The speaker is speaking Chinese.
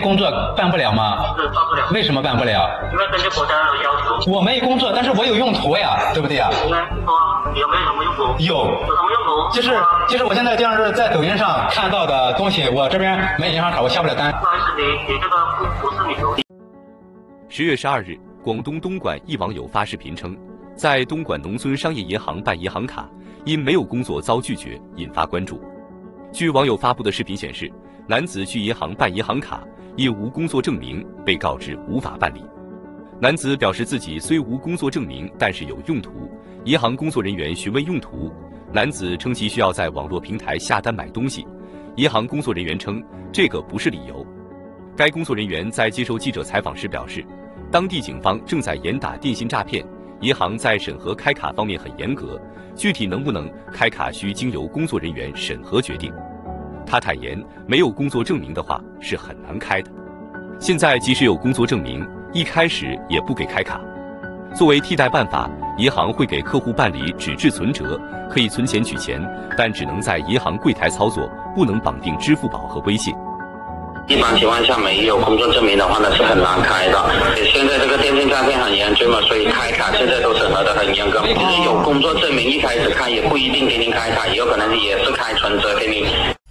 工作办不了吗？ 是办不了。 为什么办不了？ 因为根据国家的要求。 我没工作，但是我有用途呀，对不对呀？ 应该说有没有什么用途？ 有。 有什么用途？ 就是我现在这样是在抖音上看到的东西，我这边没银行卡，我下不了单。 不好意思，你这个不是旅游。 10月12日，广东东莞一网友发视频称，在东莞农村商业银行办银行卡，因没有工作遭拒绝，引发关注。据网友发布的视频显示，男子去银行办银行卡，因无工作证明，被告知无法办理。男子表示自己虽无工作证明，但是有用途。银行工作人员询问用途，男子称其需要在网络平台下单买东西。银行工作人员称这个不是理由。该工作人员在接受记者采访时表示，当地警方正在严打电信诈骗，银行在审核开卡方面很严格，具体能不能开卡需经由工作人员审核决定。他坦言，没有工作证明的话是很难开的。现在即使有工作证明，一开始也不给开卡。作为替代办法，银行会给客户办理纸质存折，可以存钱取钱，但只能在银行柜台操作，不能绑定支付宝和微信。 一般情况下，没有工作证明的话呢，是很难开的。现在这个电信诈骗很严重嘛，所以开卡现在都审核的很严格。其实有工作证明，一开始开也不一定给您开卡，也有可能也是开存折给你。